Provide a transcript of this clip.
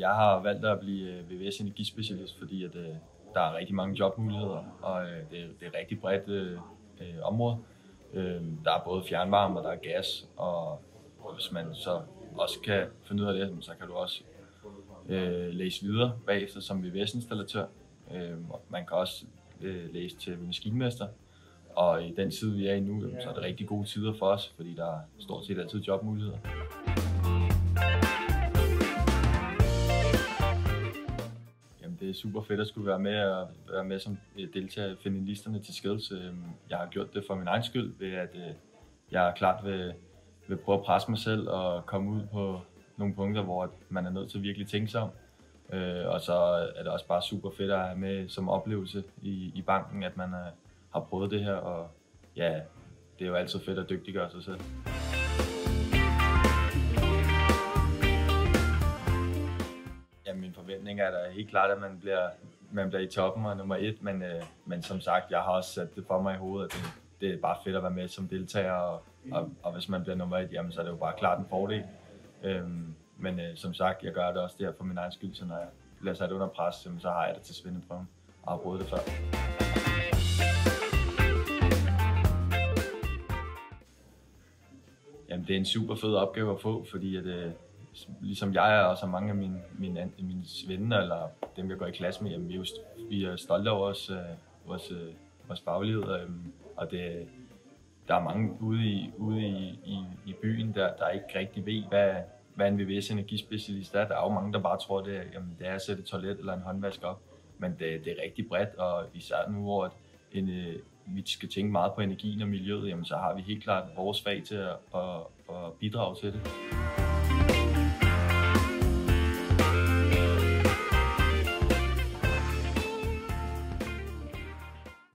Jeg har valgt at blive VVS energispecialist, fordi at, der er rigtig mange jobmuligheder, og det er et rigtig bredt område. Der er både fjernvarme og der er gas, og hvis man så også kan finde ud af det, så kan du også læse videre bagefter som VVS-installatør. Man kan også læse til maskinmester, og i den tid vi er i nu, så er det rigtig gode tider for os, fordi der er stort set altid jobmuligheder. Det er super fedt at skulle være med som deltager i finalisterne til Skills. Jeg har gjort det for min egen skyld, ved at jeg klart vil prøve at presse mig selv og komme ud på nogle punkter, hvor man er nødt til at virkelig tænke sig om. Og så er det også bare super fedt at have med som oplevelse i banken, at man har prøvet det her, og ja, det er jo altid fedt at dygtiggøre sig selv. Ja, min forventning er da helt klart, at man bliver i toppen og nummer 1, men som sagt, jeg har også sat det for mig i hovedet, at det er bare fedt at være med som deltager, og hvis man bliver nummer 1, jamen, så er det jo bare klart en fordel. Men som sagt, jeg gør det også der for min egen skyld, så når jeg bliver sat under pres, så har jeg det til svendeprøven og har prøvet det før. Jamen, det er en super fed opgave at få, fordi at, ligesom jeg og så mange af mine venner eller dem, jeg går i klasse med, jamen, vi er stolte over vores faglighed, og der er mange ude i byen, der ikke rigtig ved, hvad en VVS-energispecialist er. Der er jo mange, der bare tror, det er at sætte et toilet eller en håndvask op, men det er rigtig bredt, og især nu, hvor vi skal tænke meget på energien og miljøet, jamen, så har vi helt klart vores fag til at bidrage til det.